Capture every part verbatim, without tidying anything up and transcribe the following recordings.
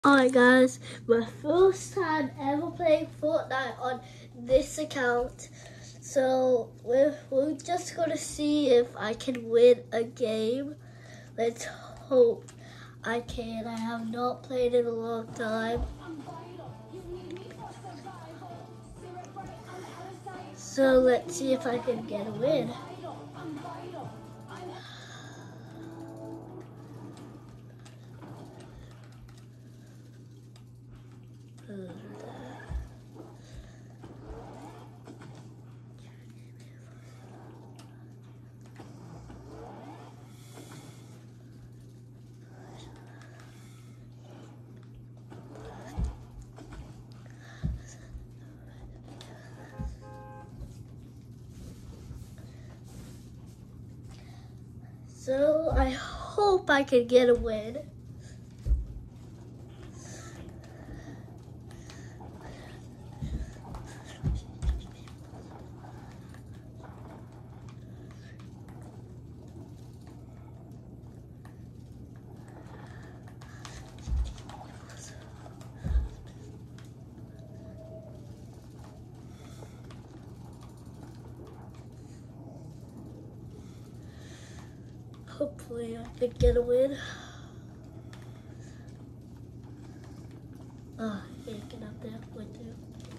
Alright guys, my first time ever playing Fortnite on this account. So we're, we're just gonna see if I can win a game. Let's hope I can. I have not played in a long time. So let's see if I can get a win. So I hope I can get a win. Hopefully I can get a win. Oh, I can't get up there with you.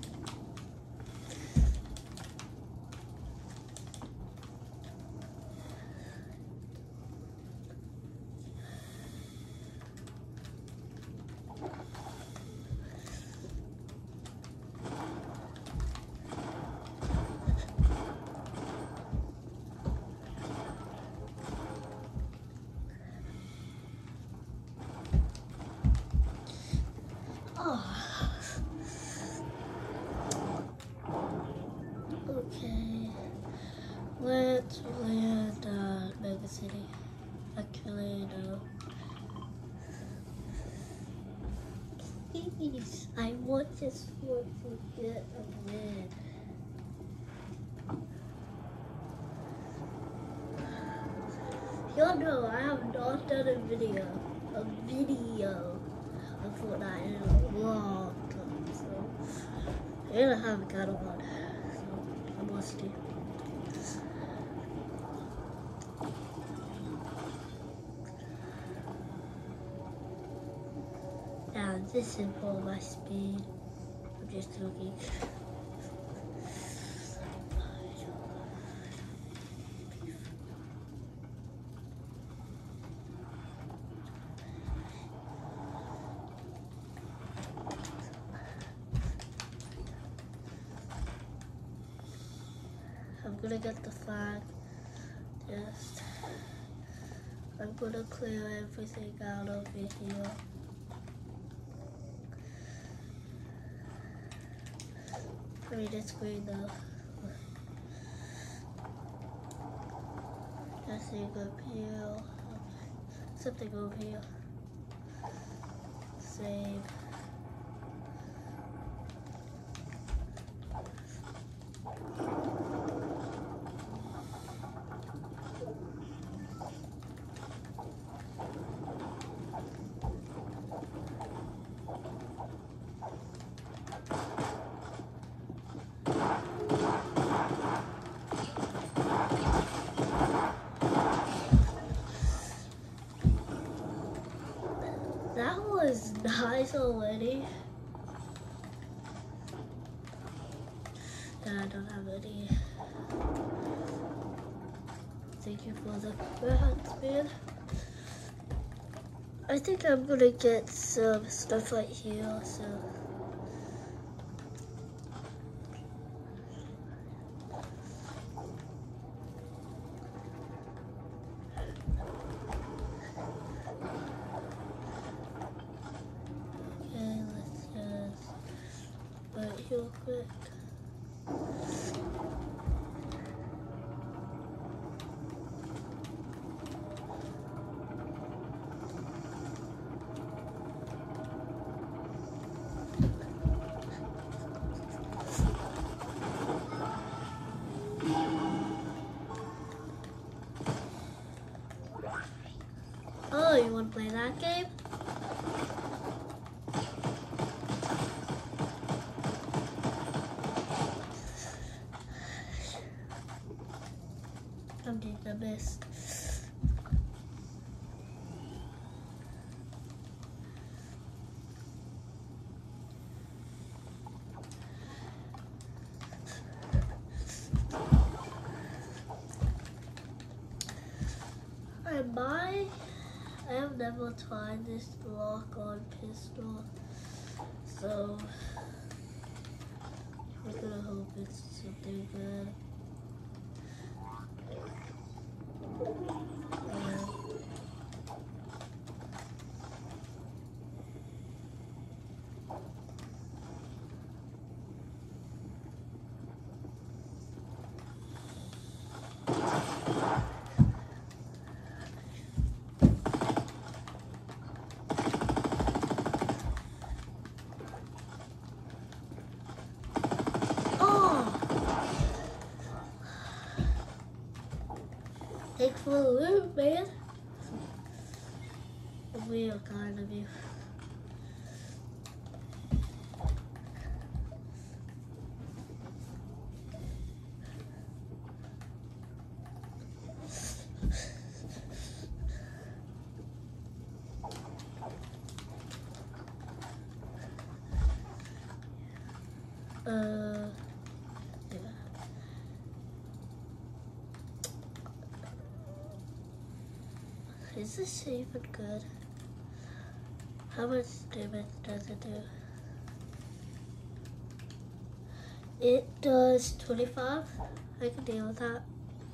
Okay, let's land uh, Mega City. Actually, no. Please, I want this one to get a win. Y'all know I have not done a video, a video of Fortnite in a long time, so and I haven't got a one. I'm rusty. Now this is for my speed. I'm just looking. I'm gonna get the flag. Just, I'm gonna clear everything out over here. Read the screen though. Nothing up here. Something over here. Save. That was nice already. Yeah, I don't have any. Thank you for the hands, man. I think I'm gonna get some stuff right here, so. Real quick. Oh, you want to play that game? I missed. I might, I have never tried this lock-on pistol, so we're gonna hope it's something good. Thanks for the loot, man. Real kind of you. Uh, yeah. Is this even good? How much damage does it do? It does twenty-five. I can deal with that.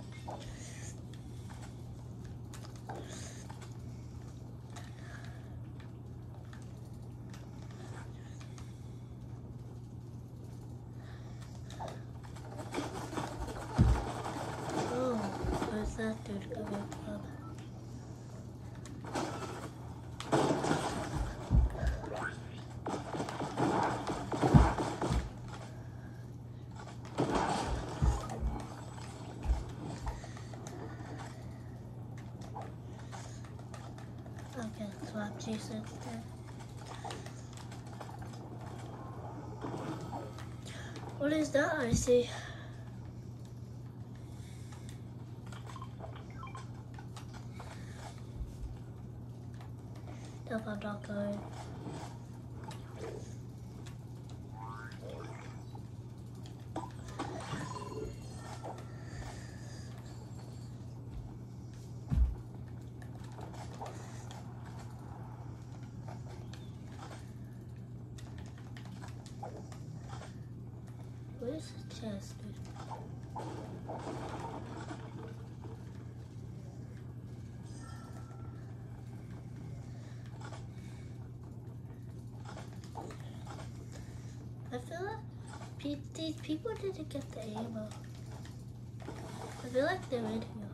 Oh, where's that dude coming from? Okay, swap juice instead. What is that I see? Nope, I'm not going. Where's the chest, dude? I feel like pe these people didn't get the ammo. I feel like they're in here.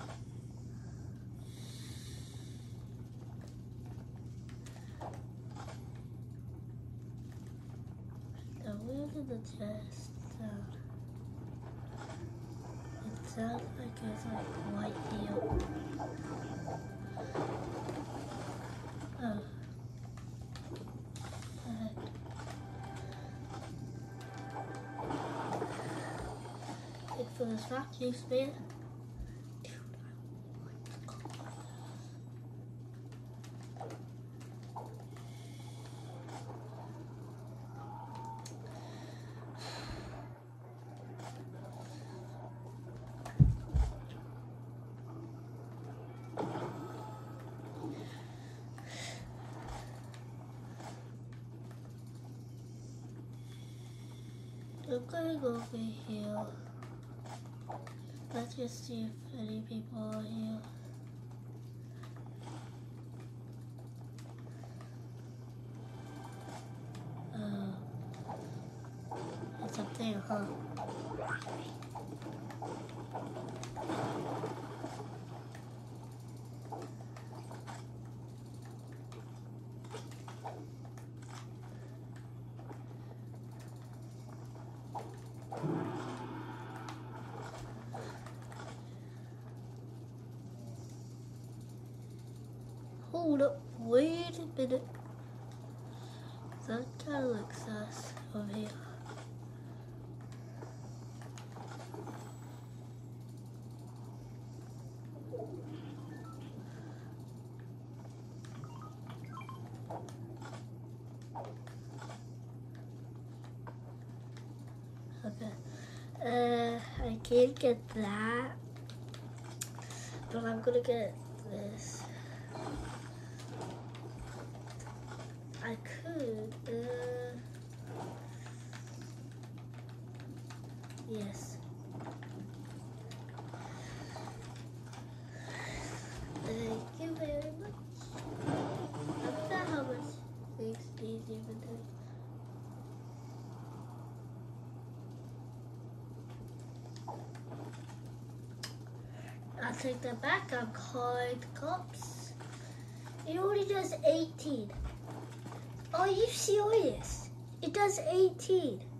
So where did the chest sound? It sounds like it's like right here. Oh. For this rock juice, man. Dude, I'm gonna go over here. Let's just see if any people are here. Uh, it's up there, huh? Hold up, wait a minute. That kind of looks us over here. Okay. Uh, I can't get that, but I'm gonna get this. I could. Uh, yes. Thank you very much. I forgot how much things these even do. I'll take that back. I'm calling the cops. It only does eighteen. Are you serious? It does eighteen.